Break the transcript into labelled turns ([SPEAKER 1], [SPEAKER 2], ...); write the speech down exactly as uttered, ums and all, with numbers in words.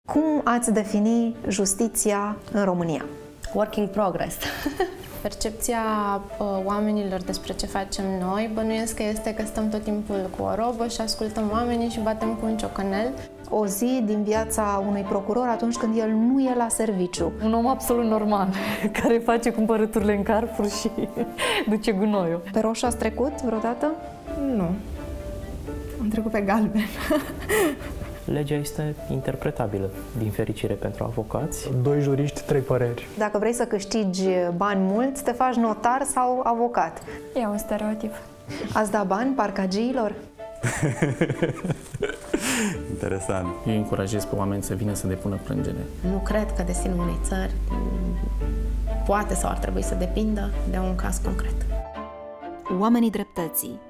[SPEAKER 1] Cum ați defini justiția în România?
[SPEAKER 2] Work in progress.
[SPEAKER 3] Percepția uh, oamenilor despre ce facem noi, bănuiesc că este că stăm tot timpul cu o robă și ascultăm oamenii și batem cu un ciocanel.
[SPEAKER 1] O zi din viața unui procuror atunci când el nu e la serviciu.
[SPEAKER 4] Un om absolut normal, care face cumpărăturile în Carrefour și duce gunoiul.
[SPEAKER 1] Pe roșu ați trecut vreodată?
[SPEAKER 3] Nu. Am trecut pe galben.
[SPEAKER 5] Legea este interpretabilă, din fericire pentru avocați.
[SPEAKER 6] Doi juriști, trei păreri.
[SPEAKER 1] Dacă vrei să câștigi bani mulți, te faci notar sau avocat.
[SPEAKER 7] E un stereotip.
[SPEAKER 1] Ați dat bani parcagiilor?
[SPEAKER 8] Interesant.
[SPEAKER 9] Eu încurajez pe oameni să vină să depună plângere.
[SPEAKER 2] Nu cred că destinul unei țări poate sau ar trebui să depindă de un caz concret.
[SPEAKER 10] Oamenii dreptății.